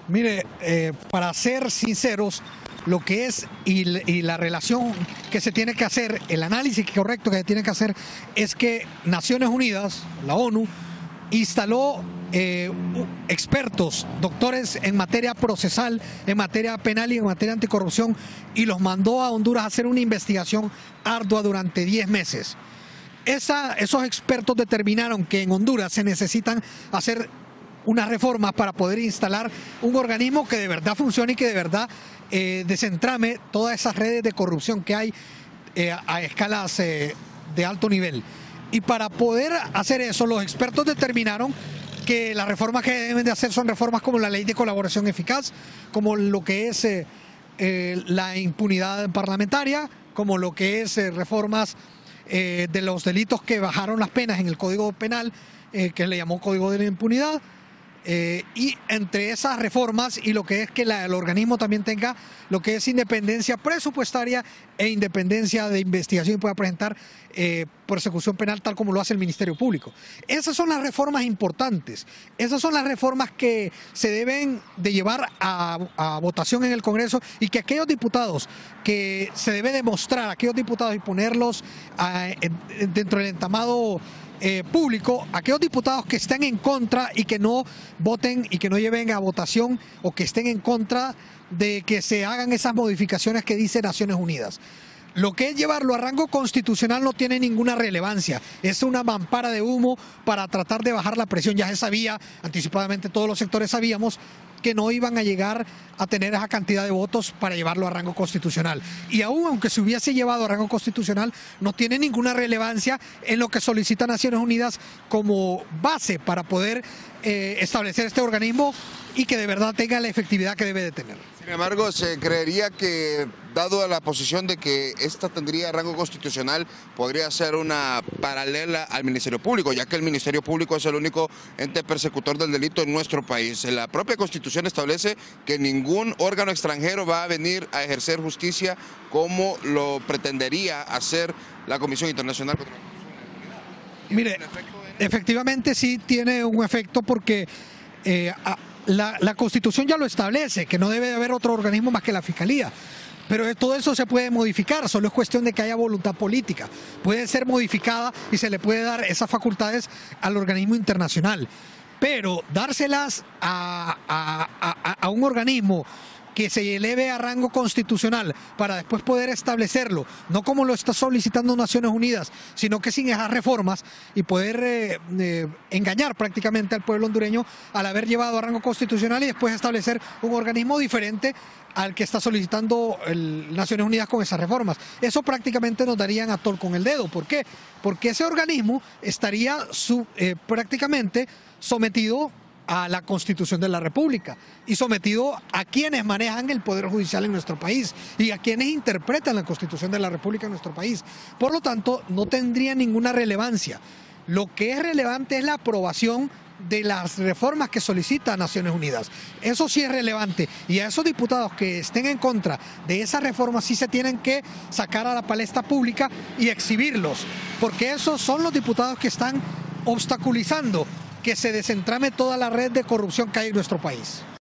Mire, para ser sinceros, lo que es y la relación que se tiene que hacer, el análisis correcto que se tiene que hacer es que Naciones Unidas, la ONU, instaló expertos, doctores en materia procesal, en materia penal y en materia anticorrupción, y los mandó a Honduras a hacer una investigación ardua durante 10 meses. Esos expertos determinaron que en Honduras se necesitan hacer unas reformas para poder instalar un organismo que de verdad funcione y que de verdad desentrame todas esas redes de corrupción que hay a escalas de alto nivel. Y para poder hacer eso, los expertos determinaron que las reformas que deben de hacer son reformas como la ley de colaboración eficaz, como lo que es la impunidad parlamentaria, como lo que es reformas de los delitos que bajaron las penas en el Código Penal, que le llamó Código de la Impunidad. Y entre esas reformas y lo que es que el organismo también tenga lo que es independencia presupuestaria e independencia de investigación y pueda presentar persecución penal tal como lo hace el Ministerio Público. Esas son las reformas importantes, esas son las reformas que se deben de llevar a votación en el Congreso y que aquellos diputados que se debe demostrar, aquellos diputados y ponerlos dentro del entramado público, aquellos diputados que estén en contra y que no voten y que no lleven a votación o que estén en contra de que se hagan esas modificaciones que dice Naciones Unidas. Lo que es llevarlo a rango constitucional no tiene ninguna relevancia, es una mampara de humo para tratar de bajar la presión. Ya se sabía, anticipadamente todos los sectores sabíamos que no iban a llegar a tener esa cantidad de votos para llevarlo a rango constitucional. Y aún aunque se hubiese llevado a rango constitucional, no tiene ninguna relevancia en lo que solicita Naciones Unidas como base para poder establecer este organismo y que de verdad tenga la efectividad que debe de tener. Sin embargo, se creería que, dado a la posición de que esta tendría rango constitucional, podría ser una paralela al Ministerio Público, ya que el Ministerio Público es el único ente persecutor del delito en nuestro país. La propia Constitución establece que ningún órgano extranjero va a venir a ejercer justicia como lo pretendería hacer la Comisión Internacional contra la Corrupción. Mire, efectivamente sí tiene un efecto porque la Constitución ya lo establece, que no debe haber otro organismo más que la Fiscalía. Pero todo eso se puede modificar, solo es cuestión de que haya voluntad política. Puede ser modificada y se le puede dar esas facultades al organismo internacional. Pero dárselas a un organismo que se eleve a rango constitucional para después poder establecerlo, no como lo está solicitando Naciones Unidas, sino que sin esas reformas y poder engañar prácticamente al pueblo hondureño al haber llevado a rango constitucional y después establecer un organismo diferente al que está solicitando Naciones Unidas con esas reformas. Eso prácticamente nos darían a tol con el dedo. ¿Por qué? Porque ese organismo estaría prácticamente sometido a la Constitución de la República y sometido a quienes manejan el Poder Judicial en nuestro país y a quienes interpretan la Constitución de la República en nuestro país. Por lo tanto, no tendría ninguna relevancia. Lo que es relevante es la aprobación de las reformas que solicita Naciones Unidas. Eso sí es relevante y a esos diputados que estén en contra de esas reformas sí se tienen que sacar a la palestra pública y exhibirlos, porque esos son los diputados que están obstaculizando que se desentrame toda la red de corrupción que hay en nuestro país.